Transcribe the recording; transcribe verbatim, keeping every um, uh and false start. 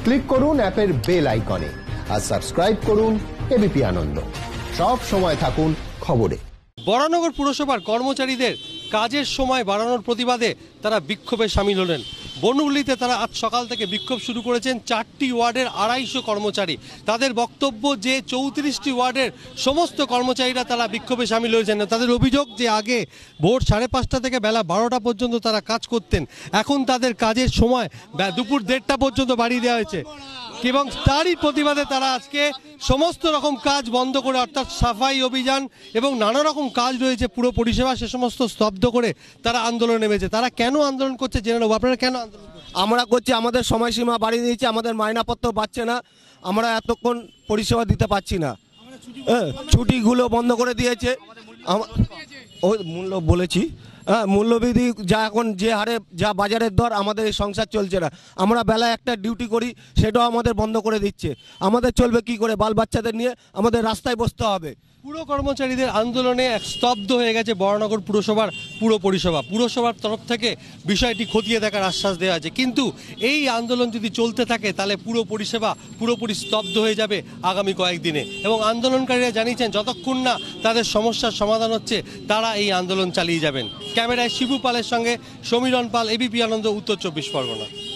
Click করুন অ্যাপের bell আইকনে আর সাবস্ক্রাইব করুন এবিপি আনন্দ। সব সময় থাকুন খবরে। বরানগর পুরসভার কর্মচারীদের কাজের সময় বাড়ানোর প্রতিবাদে তারা বিক্ষোভে সামিল হলেন। বনহুল্লিতে তারা আজ সকাল থেকে বিক্ষোভ শুরু করেছেন। চারটি ওয়ার্ডের আড়াইশো কর্মচারী, তাদের বক্তব্য যে চৌত্রিশটি ওয়ার্ডের সমস্ত কর্মচারীরা তারা বিক্ষোভে সামিল হয়েছেন। তাদের অভিযোগ যে আগে ভোর সাড়ে পাঁচটা থেকে বেলা বারোটা পর্যন্ত তারা কাজ করতেন, এখন তাদের কাজের সময় দুপুর দেড়টা পর্যন্ত বাড়িয়ে দেওয়া হয়েছে এবং তারই প্রতিবাদে তারা আজকে সমস্ত রকম কাজ বন্ধ করে, অর্থাৎ সাফাই অভিযান এবং নানা রকম কাজ রয়েছে পুরো পরিষেবা, সে সমস্ত স্তব্ধ করে তারা আন্দোলন নেমেছে। তারা কেন আন্দোলন করছে জেনে নেব। আপনারা কেন আন্দোলন করছেন? আমরা করছি, আমাদের সময়সীমা বাড়িয়ে দিয়েছে, আমাদের মাইনাপত্র পাচ্ছে না, আমরা এতক্ষণ পরিষেবা দিতে পারছি না। হ্যাঁ, ছুটিগুলো বন্ধ করে দিয়েছে। ওই মূল্য বলেছি, হ্যাঁ, মূল্যবৃদ্ধি যা এখন যে হারে যা বাজারের দর, আমাদের এই সংসার চলছে না। আমরা বেলা একটা ডিউটি করি, সেটাও আমাদের বন্ধ করে দিচ্ছে। আমাদের চলবে কি করে? বাল বাচ্চাদের নিয়ে আমাদের রাস্তায় বসতে হবে। পুরো কর্মচারীদের আন্দোলনে এক স্তব্ধ হয়ে গেছে বরানগর পুরসভার পুরো পরিষেবা। পুরসভার তরফ থেকে বিষয়টি খতিয়ে দেখার আশ্বাস দেওয়া আছে, কিন্তু এই আন্দোলন যদি চলতে থাকে তাহলে পুরো পরিষেবা পুরোপুরি স্তব্ধ হয়ে যাবে আগামী কয়েকদিনে। এবং আন্দোলনকারীরা জানিয়েছেন যতক্ষণ না তাদের সমস্যার সমাধান হচ্ছে তারা এই আন্দোলন চালিয়ে যাবেন। ক্যামেরায় শিবু পালের সঙ্গে সমীরণ পাল, এবিপি আনন্দ, উত্তর চব্বিশ পরগনা।